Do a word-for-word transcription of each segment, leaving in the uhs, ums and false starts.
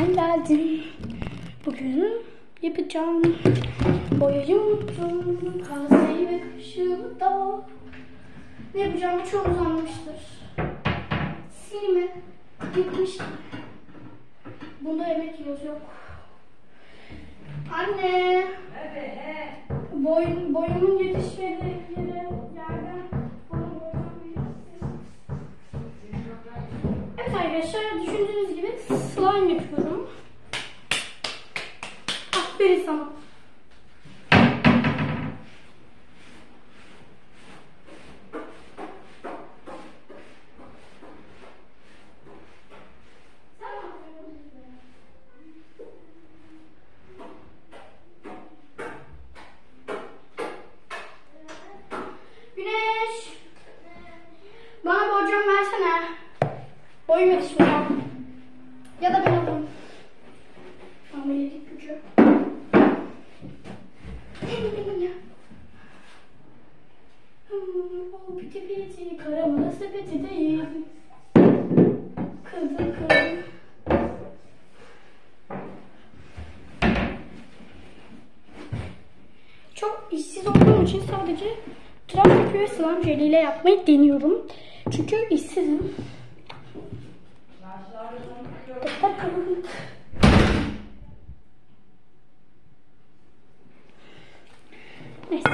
ben geldim. Bugün yapacağım. Boyayı unuttum. Kaseyi ve kaşığı da. Ne yapacağımı çoğunuz anlamıştır. Silme gitmiştim. Bunda yemek yiyoruz yok. Anne. Boy, boyumun yetişmediği yere yerden bana boyamam verirsin. Evet arkadaşlar, düşündüğünüz gibi slime yapıyorum. Aferin sana. Güneş. Bana borcam versene. Boyum yetişmiyor. Ya da ben alayım. Amelilik gücü. O piti piti karamına sepeti değil. Kızım kızım. Çok işsiz olduğum için sadece tıraş köpüğü ve slime jeliyle yapmayı deniyorum. Çünkü işsizim. Neyse.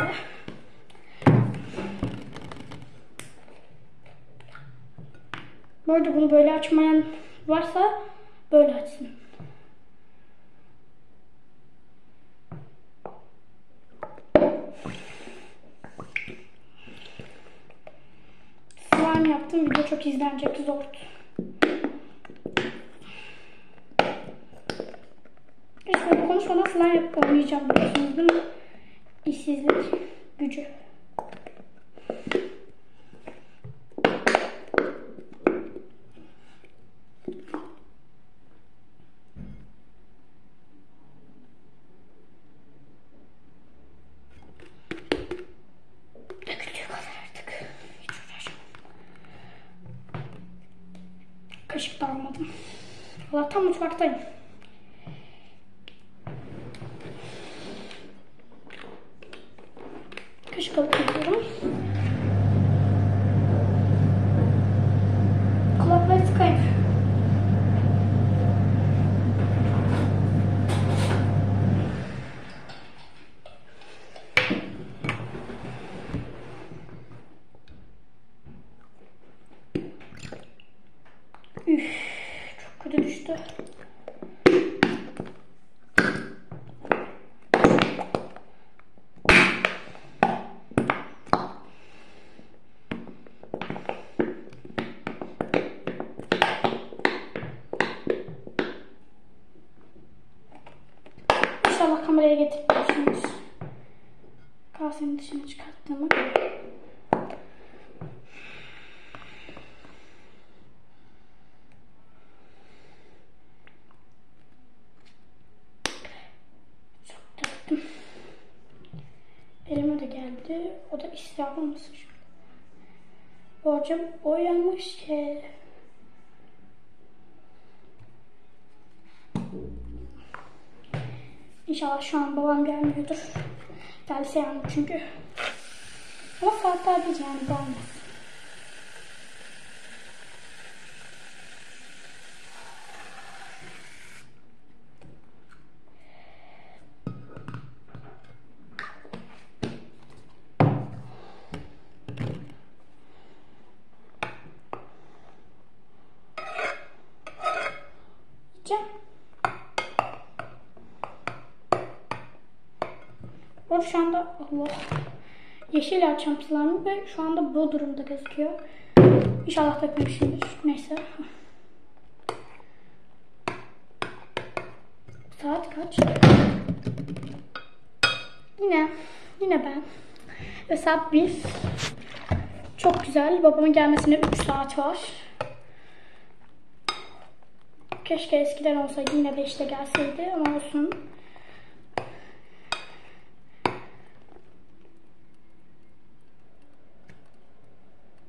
Bu arada bunu böyle açmayan varsa böyle açsın. Slime yaptığım video çok izlenecek, zor. İşte konuşmadan slime yapıp oynayacağım biliyorsunuz değil mi? İşsizlik gücü. Döküldüğü kadar artık. Hiç uğraşamam. Kaşık da almadım. Valla tam mutfaktayım. Kaşık alıp geliyorum. Kulakları tıkayım. Üff, çok kötü düştü. İnşallah kameraya getirmiyorsunuz. Kasenin dışına çıkarttığımı. Çok taktım. Elime de geldi. O da israf olmasın şöyle. Borcam boyamış ki. İnşallah şu an babam gelmiyordur. Gelse yani çünkü. Ama saatler değil yani gelmez. Yiyeceğim. Bu şu anda Allah yeşil açam slime ve şu anda bu durumda gözüküyor. İnşallah takmışımdır. Neyse. Saat kaç? Yine yine ben. Ve saat bir. Çok güzel. Babamın gelmesine üç saat var. Keşke eskiden olsaydı yine beşte gelseydi ama olsun.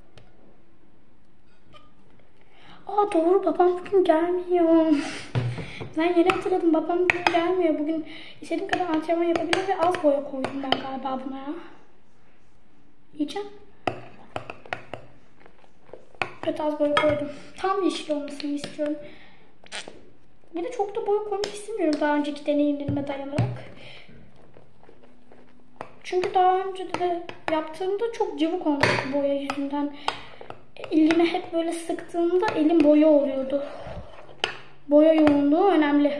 Aa doğru, babam bugün gelmiyor. Ben yeni hatırladım. Babam bugün gelmiyor. Bugün istediğim kadar antrenman yapabilir ve az boya koydum ben galiba buna ya. Yiyeceğim. Evet, az boya koydum. Tam yeşil olmasını istiyorum. Bir de çok da boya koymak istemiyorum daha önceki deneyimlerime dayanarak. Çünkü daha önce de yaptığımda çok cıvık olmuştu boya yüzünden. Elime hep böyle sıktığımda elim boya oluyordu. Boya yoğunluğu önemli.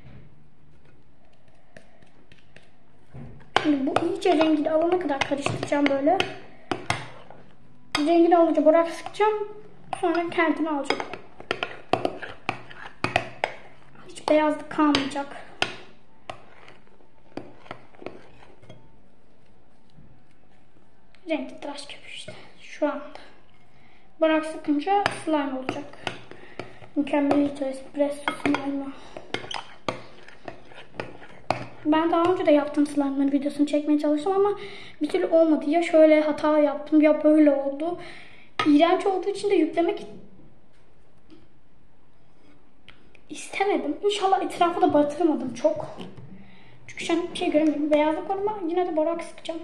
Şimdi bu iyice rengini alana kadar karıştıracağım böyle. Rengini alınca borak sıkacağım. Sonra kendini alacağım. Hiç beyazlık kalmayacak. Renkli tıraş köpüğü işte. Şu anda. Borak sıkınca slime olacak. Mükemmelito espresso slime. Ben daha önce de yaptığım slime'ların videosunu çekmeye çalıştım ama bir türlü olmadı. Ya şöyle hata yaptım ya böyle oldu. İğrenç olduğu için de yüklemek istemedim. İnşallah etrafı da batırmadım çok. Çünkü şu an bir şey göremiyorum. Beyazlık var ama yine de borak sıkacağım.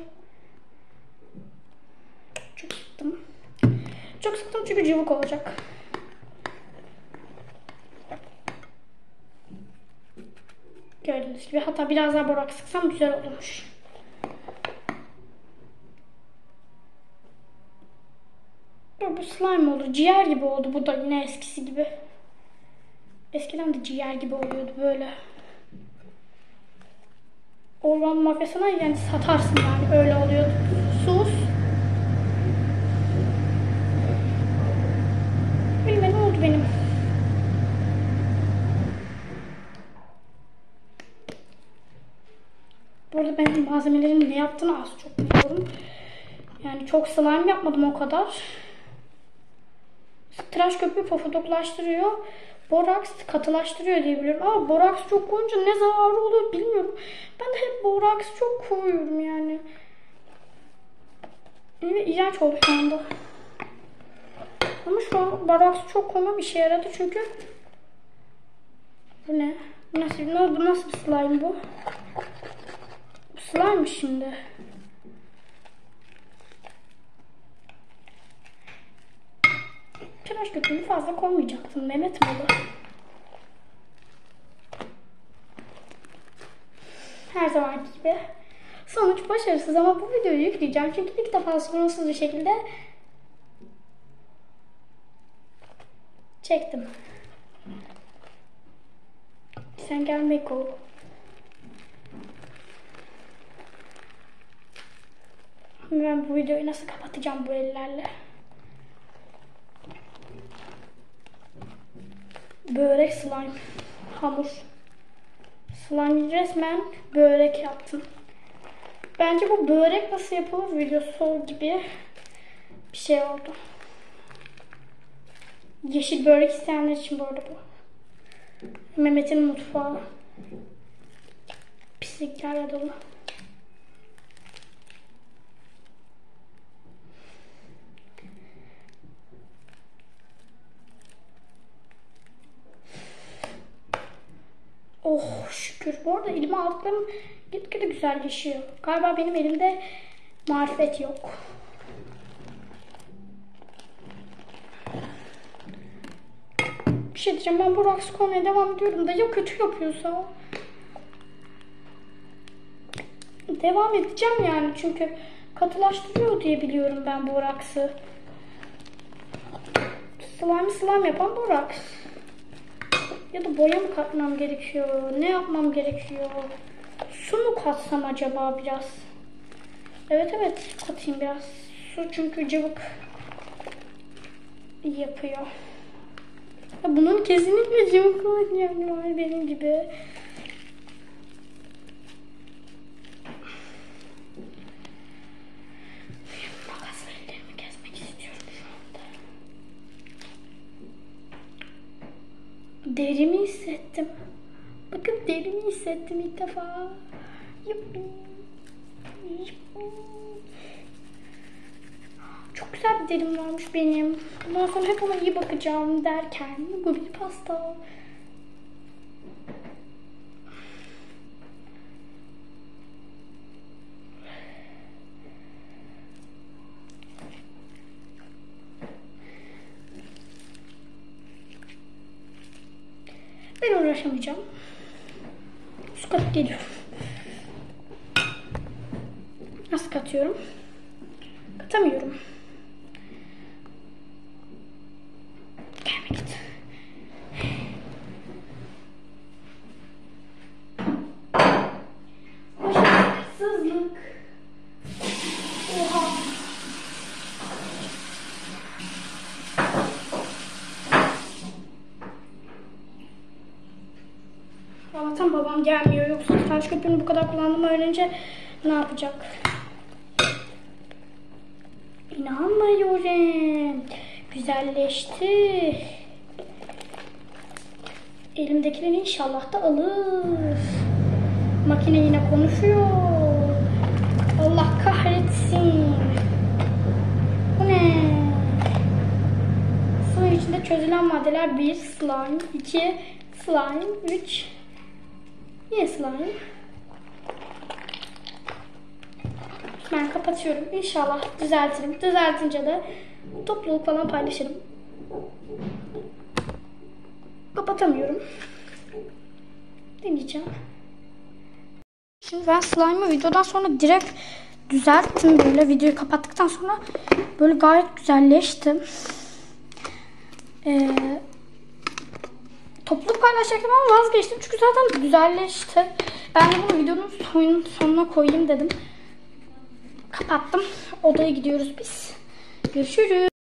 Çok sıktım. Çok sıktım çünkü cıvık olacak. Gördüğünüz gibi. Hatta biraz daha borak sıksam güzel olurmuş. Bu slime oldu. Ciğer gibi oldu. Bu da yine eskisi gibi. Eskiden de ciğer gibi oluyordu böyle. Orman mafyasına yani satarsın yani. Öyle oluyordu. Sus. Bilmem ne oldu benim. Bu arada ben malzemelerin ne yaptığını az çok biliyorum. Yani çok slime yapmadım o kadar. Tıraş köpüğü pofuduklaştırıyor. Boraks katılaştırıyor diye biliyorum. Ama boraks çok koyunca ne zararı olur bilmiyorum. Ben de hep boraks çok koyuyorum yani. Ve iğrenç oldu şu anda. Ama şu an boraks çok koymam işe yaradı çünkü. Bu ne? Bu nasıl, bu nasıl bir slime bu? Bu slime mi şimdi? Tıraş köpüğünü fazla koymayacaktım Mehmet Malı. Her zamanki gibi. Sonuç başarısız ama bu videoyu yükleyeceğim. Çünkü ilk defa sorunsuz bir şekilde çektim. Sen gelmek ol. Ben bu videoyu nasıl kapatacağım bu ellerle? Börek slime. Hamur. Slime resmen börek yaptım. Bence bu börek nasıl yapılır videosu gibi bir şey oldu. Yeşil börek isteyenler için bu arada bu. Mehmet'in mutfağı. Pisliklerle dolu. Oh şükür. Bu arada elime aldıklarım gitgide güzelleşiyor. Galiba benim elimde marifet yok. Bir şey diyeceğim. Ben bu raks koymaya devam ediyorum da ya kötü yapıyorsa? Devam edeceğim yani çünkü katılaştırıyor diye biliyorum ben bu raksı. Slime slime yapan bu raks. Ya da boya mı katmam gerekiyor? Ne yapmam gerekiyor? Su mu katsam acaba biraz? Evet evet katayım biraz. Su çünkü cıvık yapıyor. Ya bunun kesinlikle cıvık yani var benim gibi. Makasla ellerimi kesmek istiyorum şu anda. Derimi hissettim. Bakın derimi hissettim ilk defa. Yuppi. Yuppi. Çok güzel bir derim varmış benim. Bundan sonra hep ona iyi bakacağım derken bu bir pasta. Ben uğraşamayacağım. Üst kat geliyorum. Nasıl katıyorum? Katamıyorum. Gelme git. Başarısızlık. Oha. Allah'tan babam gelmiyor. Yoksa taş köpüğünü bu kadar kullandığımı öğrenince ne yapacak? İnanmıyorum. Güzelleşti. Elimdekileri inşallah da alır. Makine yine konuşuyor. Allah kahretsin. Bu ne? Suyun içinde çözülen maddeler bir slime, iki slime, üç yine slime. Ben kapatıyorum. İnşallah düzeltirim. Düzeltince de topluluk falan paylaşırım. Kapatamıyorum. Deneyeceğim. Şimdi ben slime'ı videodan sonra direkt düzelttim. Böyle videoyu kapattıktan sonra böyle gayet güzelleştim. Ee, topluluk paylaşacaktım ama vazgeçtim. Çünkü zaten güzelleşti. Ben de bunu videonun son, sonuna koyayım dedim. Kapattım. Odaya gidiyoruz biz. Görüşürüz.